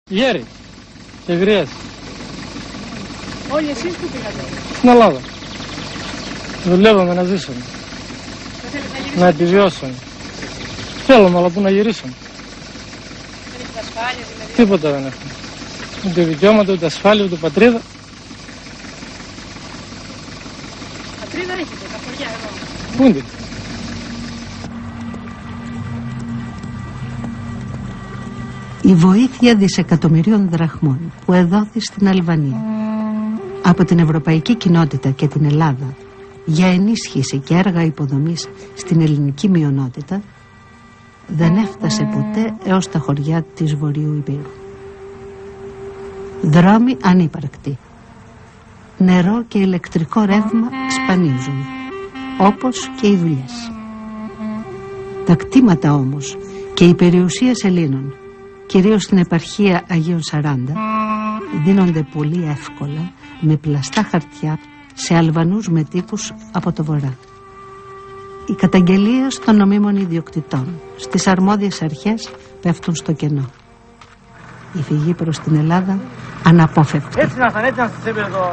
Γέροι και γριές. Όλοι εσείς που πήγατε? Στην Ελλάδα. Δουλεύαμε να ζήσουμε. Να επιβιώσουμε. Θέλουμε, αλλά πού να γυρίσουμε. Δεν έχετε ασφάλεια δηλαδή? Τίποτα δεν έχουμε. Ούτε δικαιώματα, ούτε ασφάλεια, ούτε πατρίδα. Πατρίδα έχετε, τα χωριά εδώ? Πού είναι? Η βοήθεια δισεκατομμυρίων δραχμών που εδόθη στην Αλβανία από την Ευρωπαϊκή Κοινότητα και την Ελλάδα για ενίσχυση και έργα υποδομής στην ελληνική μειονότητα δεν έφτασε ποτέ έως τα χωριά της Βορείου Υπήρου. Δρόμοι ανύπαρκτοι. Νερό και ηλεκτρικό ρεύμα σπανίζουν, όπως και οι δουλειές. Τα κτήματα όμως και οι περιουσίες Ελλήνων, κυρίως στην επαρχία Αγίων Σαράντα, δίνονται πολύ εύκολα με πλαστά χαρτιά σε Αλβανούς μετήχους από το βορρά. Οι καταγγελίες των νομίμων ιδιοκτητών στις αρμόδιες αρχές πέφτουν στο κενό. Η φυγή προς την Ελλάδα αναπόφευκτη. Έτσι να θα έτσι να σας είπε εδώ.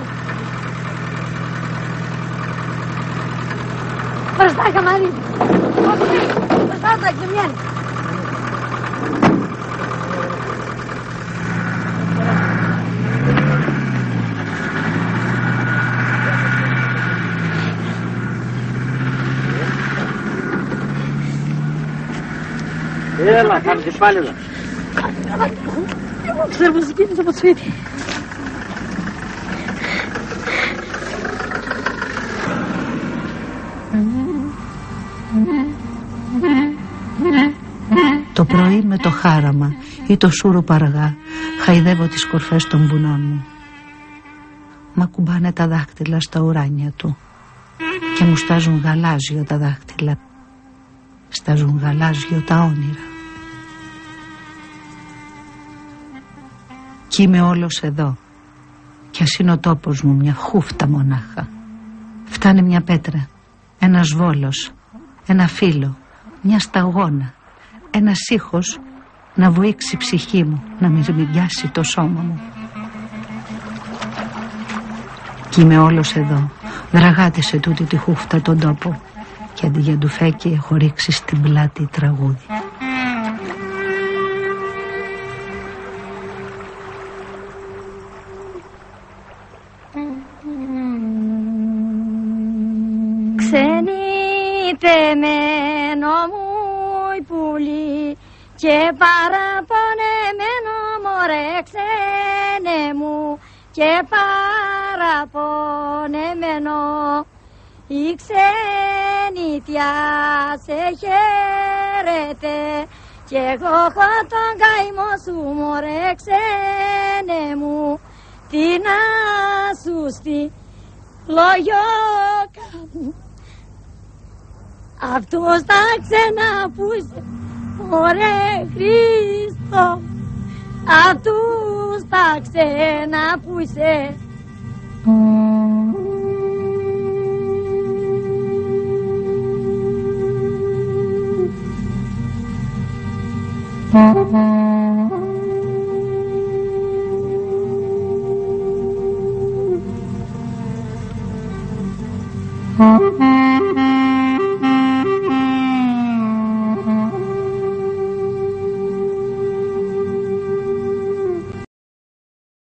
Μπροστά καμαρί. Μπροστά τα ξεμιάνει. Έλα, κάνετε πάλι εδώ. Ξέρω πως κίνησε από το σπίτι. Το πρωί με το χάραμα ή το σούρουπο αργά χαϊδεύω τις κορφές των βουνών μου. Μ' ακουμπάνε τα δάχτυλα στα ουράνια του και μου στάζουν γαλάζιο τα δάχτυλα. Στάζουν γαλάζιο τα όνειρα. Κι είμαι όλος εδώ. Κι ας είναι ο τόπος μου μια χούφτα μονάχα. Φτάνει μια πέτρα, ένας βόλος, ένα φύλλο, μια σταγόνα, ένας ήχος να βοήξει η ψυχή μου, να μυρμηγκιάσει το σώμα μου. Κι είμαι όλος εδώ. Δραγάτισε τούτη τη χούφτα τον τόπο και αντί για ντουφέκι έχω ρίξει στην πλάτη τραγούδι. Ξενιτεμένο μου η πουλή και παραπονεμένο μωρέ ξένε μου και παραπονεμένο. Η ξενιτιά σε χαίρεται κι εγώ έχω τον καημό σου μωρέ ξένε μου. Τι να σου λόγιο κάνω αυτούς τα ξένα που είσαι μωρέ Χριστό. Αυτούς τα ξένα που είσαι